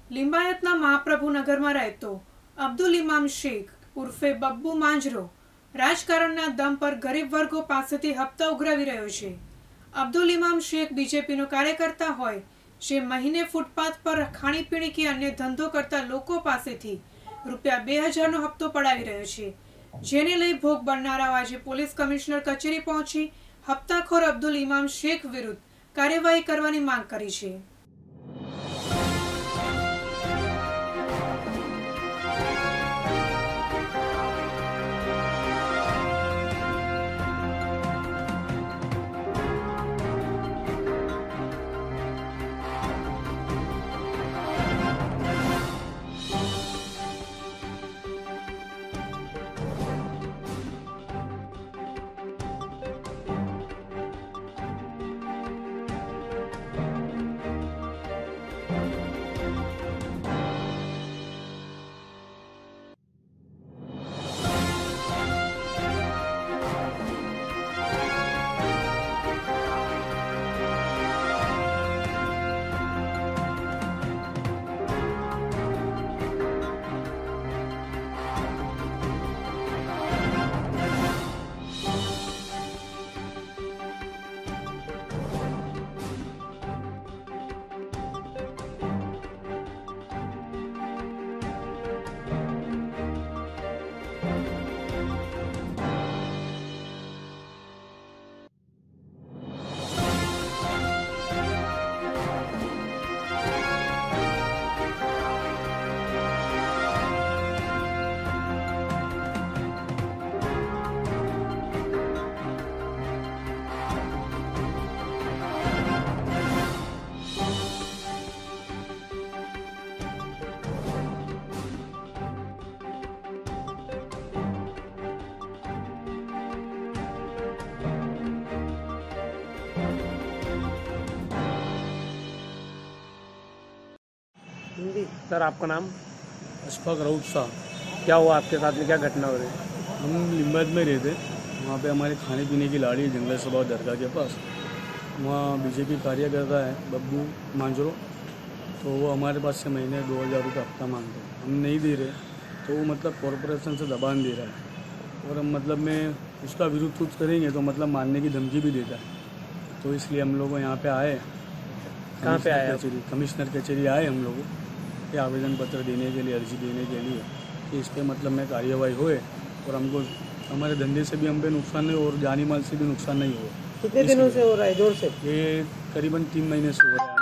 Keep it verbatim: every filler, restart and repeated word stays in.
લિંબાયતના મહાપ્રભુનગરમાં રહેતો અબ્દુલ ઇમામ શેખ ઉર્ફે બબ્બુ માંજરો રાજકારણના દમ પર ગરીબ વર્ગો પાસેથી હપ્તા ઉઘરાવી રહ્યો છે। અબ્દુલ ઇમામ શેખ બીજેપીનો કાર્યકર્તા હોય જે મહિને ફૂટપાથ પર ખાણીપીણી કે અન્ય ધંધો કરતા લોકો પાસેથી રૂપિયા બે હજારનો હપ્તો પડાવી રહ્યો છે, જેને લઈ ભોગ બનનારાઓ આજે પોલીસ કમિશનર કચેરી પહોંચી હપ્તાખોર અબ્દુલ ઇમામ શેખ વિરુદ્ધ કાર્યવાહી કરવાની માંગ કરી છે। सर, आपका नाम? अशफाक रऊफ शाह। क्या हुआ आपके साथ में, क्या घटना हो रही? हम लिंबायत में रहते, वहाँ पे हमारे खाने पीने की लाड़ी जंगल सभा दरगाह के पास, वहाँ बीजेपी कार्यकर्ता है बब्बू मांजरो, तो वो हमारे पास से महीने दो हज़ार रुपये हफ्ता मांगते हैं, हम नहीं दे रहे, तो वो मतलब कॉरपोरेशन से दबान दे रहा है और हम मतलब में उसका विरोध कुछ करेंगे तो मतलब मारने की धमकी भी देता है। तो इसलिए हम लोग यहाँ पे आए, कहाँ पे आए? कचेरी, कमिश्नर कचेरी आए हम लोग ये आवेदन पत्र देने के लिए, अर्जी देने के लिए कि इस पर मतलब में कार्यवाही होए और हमको हमारे धंधे से भी हम पे नुकसान नहीं और जानी माल से भी नुकसान नहीं हो। कितने दिनों से हो रहा है जोर से? ये करीबन तीन महीने से हो रहा है।